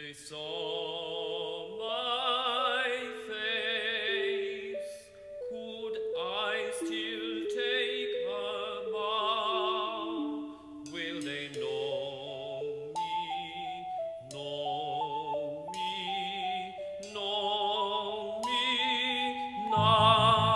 they saw my face, could I still take a bow? Will they know me now?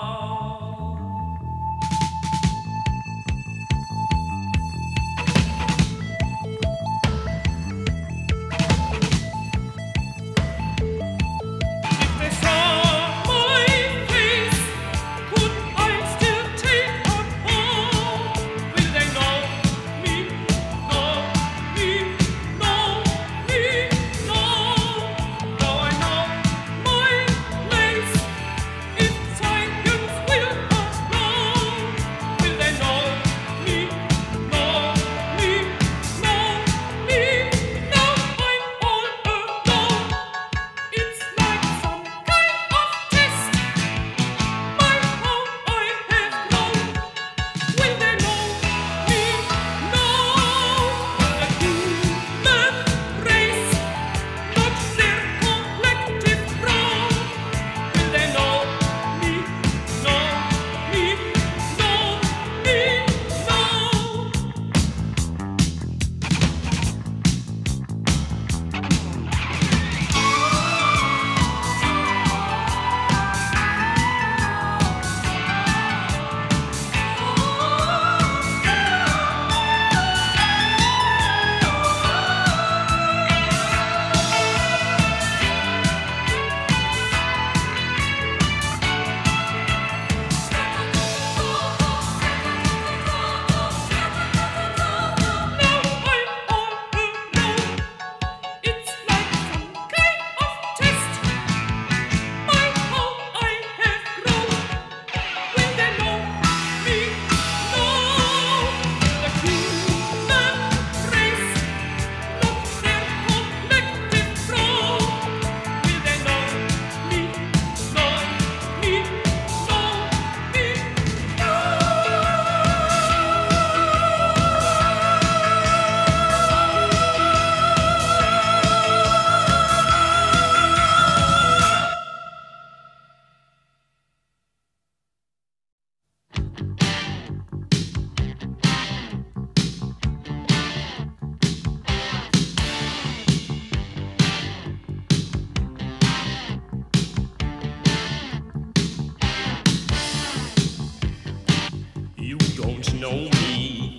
Know me.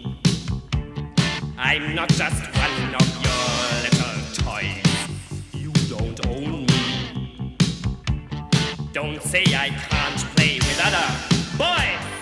I'm not just one of your little toys. You don't own me. Don't say I can't play with other boys.